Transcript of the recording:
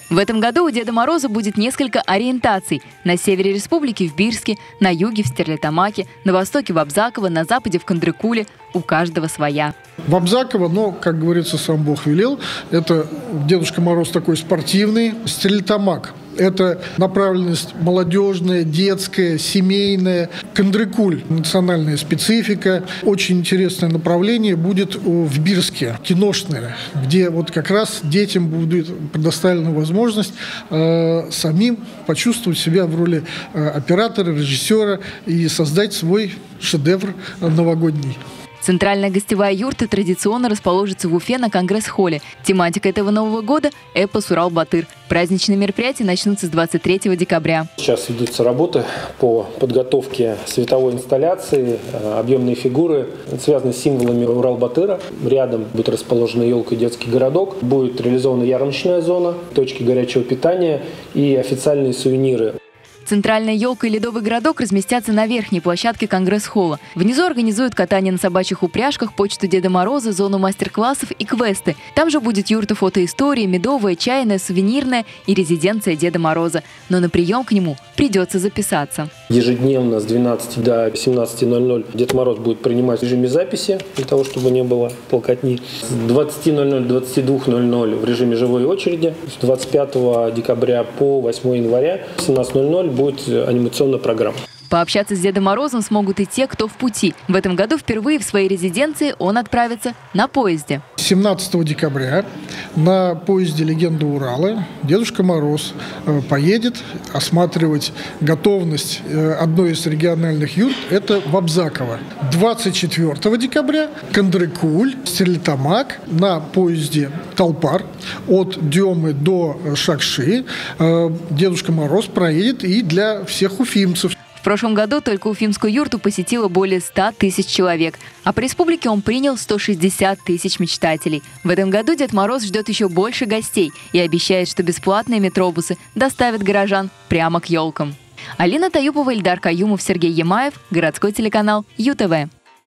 В этом году у Деда Мороза будет несколько ориентаций. На севере республики в Бирске, на юге в Стерлитамаке, на востоке в Абзаково, на западе в Кандрыкуле. У каждого своя. В Абзаково, но, как говорится, сам Бог велел, это Дедушка Мороз такой спортивный. Стерлитамак – это направленность молодежная, детская, семейная. Кандрыкуль – национальная специфика. Очень интересное направление будет в Бирске, киношное, где вот как раз детям будет предоставлена возможность самим почувствовать себя в роли оператора, режиссера и создать свой шедевр новогодний. Центральная гостевая юрта традиционно расположится в Уфе на Конгресс-холле. Тематика этого Нового года – эпос «Урал-Батыр». Праздничные мероприятия начнутся с 23 декабря. Сейчас ведутся работы по подготовке световой инсталляции. Объемные фигуры связаны с символами Урал-Батыра. Рядом будет расположена елка и детский городок. Будет реализована ярмарочная зона, точки горячего питания и официальные сувениры. Центральная елка и ледовый городок разместятся на верхней площадке Конгресс-холла. Внизу организуют катание на собачьих упряжках, почту Деда Мороза, зону мастер-классов и квесты. Там же будет юрта фотоистории, медовая, чайная, сувенирная и резиденция Деда Мороза. Но на прием к нему придется записаться. Ежедневно с 12 до 17:00 Дед Мороз будет принимать в режиме записи, для того, чтобы не было толкотни. С 20:00 до 22:00 в режиме живой очереди. С 25 декабря по 8 января в 17:00 будет анимационная программа. Пообщаться с Дедом Морозом смогут и те, кто в пути. В этом году впервые в своей резиденции он отправится на поезде. 17 декабря на поезде «Легенда Урала» Дедушка Мороз поедет осматривать готовность одной из региональных юрт, это в Абзаково. 24 декабря Кандрыкуль, Стерлитамак на поезде «Талпар» от Демы до Шакши. Дедушка Мороз проедет и для всех уфимцев. В прошлом году только уфимскую юрту посетило более 100 тысяч человек, а по республике он принял 160 тысяч мечтателей. В этом году Дед Мороз ждет еще больше гостей и обещает, что бесплатные метробусы доставят горожан прямо к елкам. Алина Таюпова, Ильдар Каюмов, Сергей Ямаев, городской телеканал ЮТВ.